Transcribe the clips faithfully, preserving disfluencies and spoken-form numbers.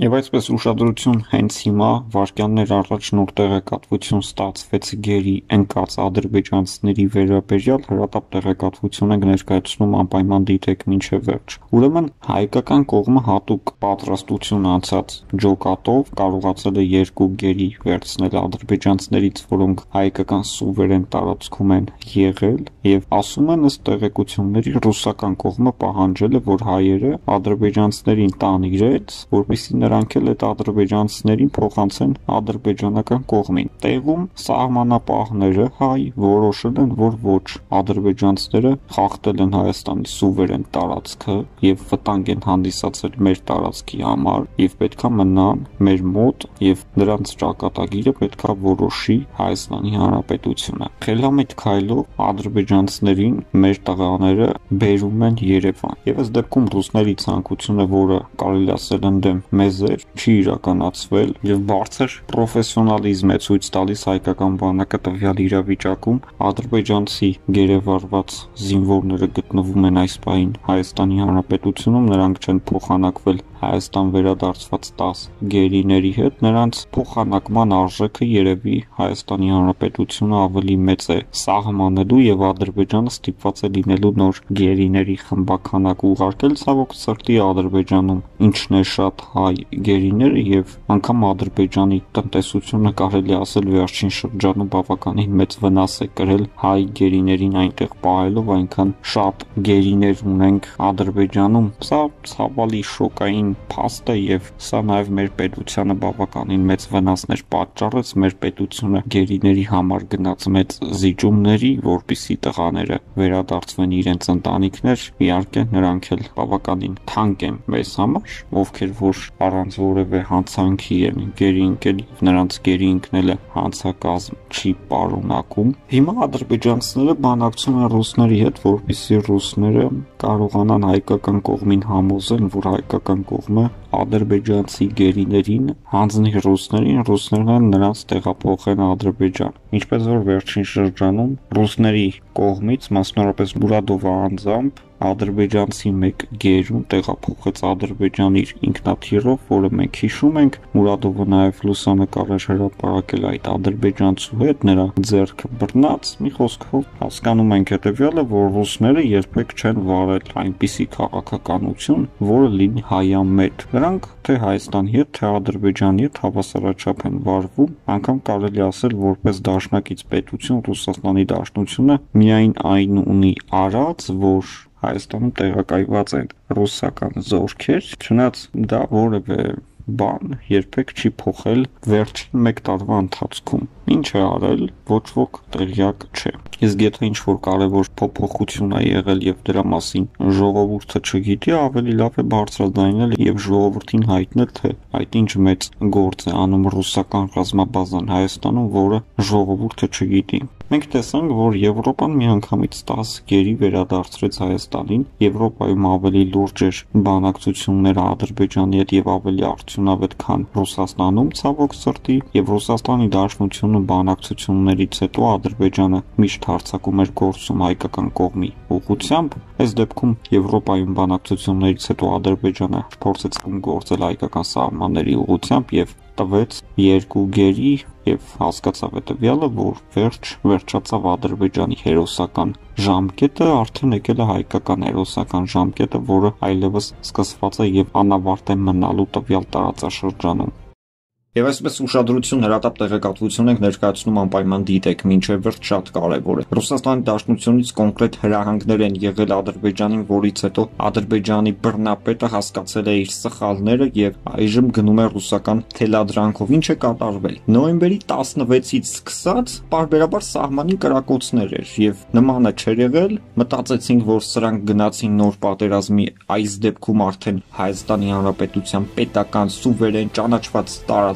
Եվ այսպես ուշադրություն հենց հիմա վայրկյաններ առաջ նոր տեղեկատվություն ստացվեց գերի ընկած ադրբեջանցիների վերաբերյալ, հրատապ տեղեկատվություն ենք ներկայացնում, անպայման դիտեք մինչև վերջ։ Ուրեմն հայկական կողմը հատուկ պատրաստություն անցած ջոկատով կարողացել է երկու գերի վերցնել ադրբեջանցիներից, որոնք հայկական սուվերեն տարածքում են եղել, եւ ասում են ըստ տեղեկությունների ռուսական կողմը պահանջել է, որ հայերը ադրբեջանցիներին տան իրենց, որպեսզի նրանք էլ այդ ադրբեջանցիներին փոխանցեն ադրբեջանական կողմին։ Տեղում սահմանապահները հայ որոշել են, որ ոչ, ադրբեջանցիները խախտել են Հայաստանի սուվերեն տարածքը եւ վտանգ են հանդիսացել մեր տարածքի համար եւ պետքա մնան մեր մոտ եւ նրանց ճակատագիրը պետքա որոշի Հայաստանի Հանրապետությունը։ Խելամիտ քայլով ադրբեջանցիներին մեր տղաները բերում են Երևան։ Եվ այս դեպքում ռուսների ցանկությունը, որը կարելի ասել ընդդեմ մեզ էր, չի իրականացվել եւ բարձր պրոֆեսիոնալիզմ է ցույց տալիս հայկական բանակը տվյալ իրավիճակում։ Ադրբեջանցի գերեվարված զինվորները գտնվում են այս պահին Հայաստանի Հանրապետությունում, նրանք չեն փոխանակվել Հայաստան վերադարձված տաս գերիների հետ, նրանց փոխանակման արժեքը երևի Հայաստանի Հանրապետությունը ավելի մեծ է սահմանելու եւ Ադրբեջանը ստիպված է լինելու նոր գերիների խմբականակ ուղարկել, ցավոք սրտի Ադրբեջանում ինչն է շատ հայ գերիները եւ անգամ Ադրբեջանի տնտեսությունը կարելի ասել վերջին շրջանում բավականին մեծ վնաս է կրել հայ գերիներին այնտեղ պահելով, այնքան շատ գերիներ ունենք Ադրբեջանում։ Սա ցավալի շոկային փաստ է եւ սա նաեւ մեր պետությանը բավականին մեծ վնասներ պատճառեց, մեր պետությունը գերիների համար գնաց մեծ զիջումների, որպիսի տղաները վերադարձվեն իրենց ընտանիքներ, իհարկե նրանք էլ բավականին թանկ են մեզ համար, ովքեր որ առանց որևէ հանցանքի են գերի ընկել, նրանց գերի ընկնելը հանցակազմ չի պարունակում։ Հիմա ադրբեջանցիները բանակցում են ռուսների հետ, որպիսի ռուսները կարողանան հայկական կողմին համոզեն, որ հայկական կողմը ադրբեջանցի գերիներին հանձնի ռուսներին, ռուսներն նրանց տեղափոխեն Ադրբեջան։ Ինչպես որ վերջին շրջանում ռուսների կողմից, մասնավորապես Մուրադովի անձամբ, ադրբեջանցի մեկ գերուն տեղափոխեց Ադրբեջան իր ինքնաթիռով, որը մենք հիշում ենք, Մուրադովը նաև լուսանկար էր հրապարակել այդ ադրբեջանցու հետ, նրա ձեռքը բռնած, մի խոսքով հասկանում ենք հետևյալը, որ ռուսները երբեք չեն վարել այնպիսի քաղաքականություն, որը լինի հայամետ։ Նրանք թե Հայաստանի հետ, թե Ադրբեջանի հետ հավասարաչափ են վարվում, անգամ կարելի ասել, որպես դաշնակից պետություն Ռուսաստանի Դաշնությունը միայն այն ունի արած, որ Հայաստանում տեղակայված են ռուսական զորքեր, չնայած դա որևէ բան երբեք չի փոխել վերջին մեկ տարվա ընթացքում։ Ինչ է արել, ոչ ոք տեղյակ չէ։ Իսկ եթե ինչ-որ կարևոր փոփոխություն է եղել եւ դրա մասին ժողովուրդը չգիտի, ավելի լավ է բարձրաձայնել եւ ժողովրդին հայտնել, թե այդ ինչ մեծ գործ է անում ռուսական ռազմաբազան Հայաստանում, որը ժողովուրդը չգիտի։ Մենք տեսանք, որ Եվրոպան միանգամից տասը գերի վերադարձրեց Հայաստանին, Եվրոպայում ավելի լուրջ էր բանակցությունները Ադրբեջանի հետ եւ ավելի արդյունավետ, քան Ռուսաստանում, ցավոք սրտի, եւ Ռուսաստանի Դաշնությունը բանակցություններից հետո Ադրբեջանը միշտ հարձակում էր գործում հայկական կողմի ուղղությամբ։ Այս դեպքում Եվրոպայում բանակցություններից հետո Ադրբեջանը փորձեց գործել հայկական սահմանների ուղղությամբ եւ տվեց երկու գերի եւ հասկացավ հետեւյալը, որ վերջ վերջացավ Ադրբեջանի հերոսական ժամկետը, արդեն եկել է հայկական հերոսական ժամկետը, որը այլևս սկսված է եւ անավարտ է մնալու տվյալ տարածաշրջանում։ Եվ այսպես ուշադրություն հրատապ տեղեկատվություն ենք ներկայացնում, անպայման դիտեք, մինչև վերջ շատ կարևոր է։ Ռուսաստանի Դաշնությունից կոնկրետ հրահանգներ են եղել Ադրբեջանին, որից հետո Ադրբեջանի բռնապետը հասկացել է իր սխալները եւ այժմ գնում է ռուսական թելադրանքով։ Ինչ է կատարվել։ Նոյեմբերի տասնվեցից սկսած պարբերաբար սահմանի կրակոցներ էր եւ նմանը չէր եղել։ Մտածեցինք, որ սրանք գնացին նոր պատերազմի, այս դեպքում արդեն Հայաստանի Հանրապետության պետական սուվերեն ճանաչված տարած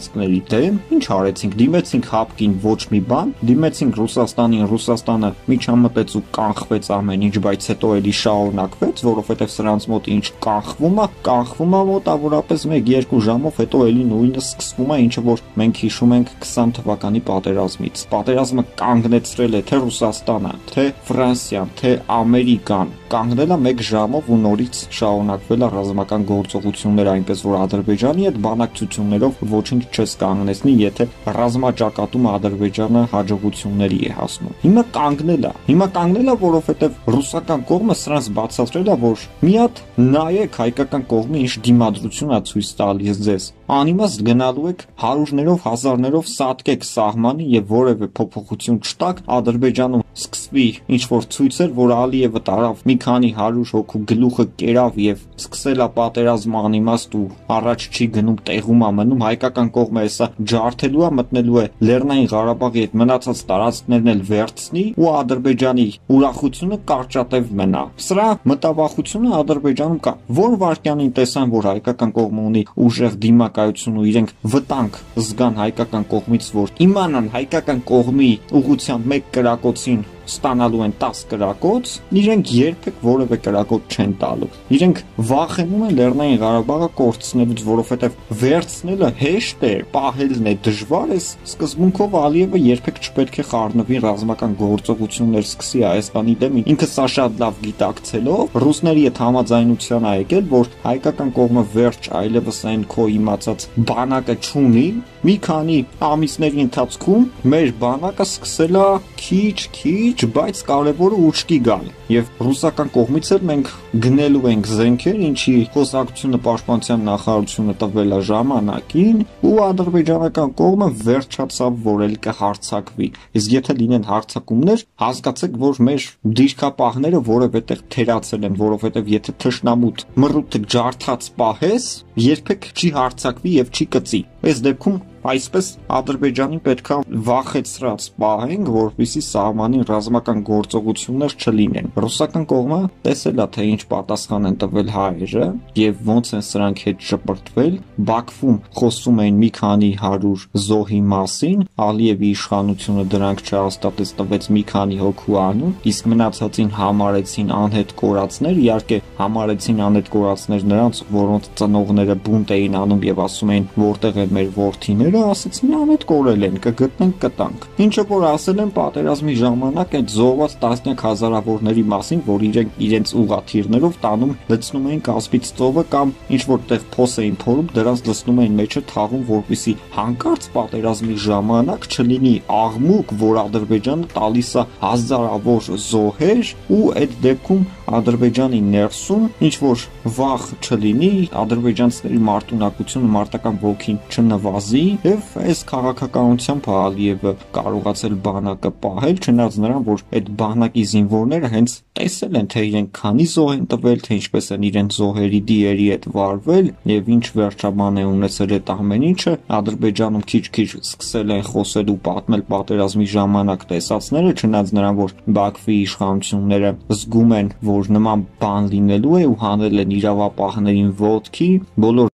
տարածքների դեմ ինչ արեցինք, դիմեցինք հապկին ոչ մի բան, դիմեցինք Ռուսաստանին, Ռուսաստանը միջամտեց ու կանխվեց ամեն ինչ, բայց հետո էլի շարունակվեց, որովհետև սրանց մոտ ինչ կանխվում է, կանխվում է մոտավորապես մեկ-երկու ժամով, հետո էլի նույնը սկսվում է, ինչը որ մենք հիշում ենք քսան թվականի պատերազմից։ Պատերազմը կանգնեցրել է թե Ռուսաստանը, թե Ֆրանսիան, թե Ամերիկան, կանգնել է մեկ ժամով ու նորից շարունակվել է ռազմական գործողություններ, այնպես որ Ադրբեջանի հետ բանակցություններով ոչինչ չես կանգնեցնի, եթե ռազմաճակատում Ադրբեջանը հաջողությունների է հասնում։ Հիմա կանգնել է, հիմա կանգնել է, որովհետև ռուսական կողմը սրանց բացատրել է, որ մի հատ նայեք հայկական կողմը ինչ դիմադրություն է ցույց տալիս ձեզ, անիմաստ գնալու եք հարյուրներով, հազարներով սատկեք սահմանի եւ որևէ փոփոխություն չտաք, Ադրբեջանում սկսվի ինչ որ ցույցեր, որ Ալիևը տարավ մի քանի հարյուր հոգու գլուխը կերավ եւ սկսել է պատերազմ անիմաստ ու առաջ չի գնում, տեղում է մնում, հայկական կողմը հեսա ջարդելու է, մտնելու է Լեռնային Ղարաբաղի հետ մնացած տարածքներն էլ վերցնի ու Ադրբեջանի ուրախությունը կարճատև մնա։ Սրա մտավախությունը Ադրբեջանում կա։ Որ վարկյանին տեսան, որ հայկական կողմը ունի ուժեղ դիմակայություն ու իրենք վտանգ զգան հայկական կողմից, որ իմանան հայկական կողմի ուղղությամբ մեկ կրակոցին ստանալու են տաս կրակոց, իրենք երբեք որևէ կրակոց չեն տալու։ Իրենք վախենում են Լեռնային Ղարաբաղը կորցնելուց, որովհետև վերցնելը հեշտ է, պահելն է դժվար է, սկզբունքով Ալիևը երբեք չպետք է խառնվի ռազմական գործողություններ սկսի Հայաստանի դեմ, ինքը սա շատ լավ գիտակցելով, ռուսների հետ համաձայնության է եկել, որ հայկական կողմը վերջ այլևս այն քո իմացած բանակը չունի, մի քանի ամիսների ընթացքում մեր բանակը սկսել է քիչ-քիչ, բայց կարևորը ուշքի գալ։ Եվ ռուսական կողմից էլ մենք գնելու ենք զենքեր, ինչի խոսակցությունը պաշտպանության նախարարությունը տվել է ժամանակին, ու ադրբեջանական կողմը վերջացավ, որ էլ կհարձակվի։ Իսկ եթե լինեն հարձակումներ, հասկացեք, որ մեր դիրքապահները որևէ տեղ թերացել են, որովհետև եթե թշնամուտ մռութը ջարդած պահես, երբեք չի հարձակվի եւ չի կծի։ Այս դեպքում այսպես Ադրբեջանին պետքա վախեցրած պահենք, որպեսզի սահմանին ռազմական գործողություններ չլինեն։ Ռուսական կողմը տեսել է, թե ինչ պատասխան են տվել հայերը եւ ոնց են սրանք հետ շպրտվել։ Բաքվում խոսում էին մի քանի հարյուր զոհի մասին, Ալիևի իշխանությունը դրանք չհաստատեց, տվեց մի քանի հոգու անուն, իսկ մնացածին համարեցին անհետ կորածներ, իհարկե համարեցին անհետ կորածներ նրանց, որոնց ծնողները բունտ էին անում եւ ասում էին, որտեղ են մեր որդիները, ասեցին անհետ կորել են, կգտնենք կտանք։ Ինչը որ ասել են պատերազմի ժամանակ այդ զոհված տասնյակ հազարավորների մասին, որ իրենք իրենց ուղաթիռներով տանում լցնում էին կասպից ծովը կամ ինչ որտեղ փոս էին փորում, դրանց լցնում էին մեջը թաղում, որպեսզի հանկարծ պատերազմի ժամանակ չլինի աղմուկ, որ Ադրբեջանը տալիս է հազարավոր զոհեր ու այդ դեպքում Ադրբեջանի ներսում ինչ որ վախ չլինի, ադրբեջանցիների մարտունակությունը, մարտական ոգին չնվազի եւ այս քաղաքականությամբ Ալիևը կարողացել բանակը պահել, չնայած նրան, որ այդ բանակի զինվորները հենց տեսել են, թե իրենք քանի զոհ են տվել, թե ինչպես են իրենց զոհերի դիերի հետ վարվել եւ ինչ վերջաբան է ունեցել այդ ամեն ինչը, Ադրբեջանում քիչ-քիչ սկսել են խոսել ու պատմել պատերազմի ժամանակ տեսածները, չնայած նրան, որ Բաքվի իշխանությունները զգում են, որ նման բան լինելու է ու հանել են իրավապահներին ոտքի, բոլոր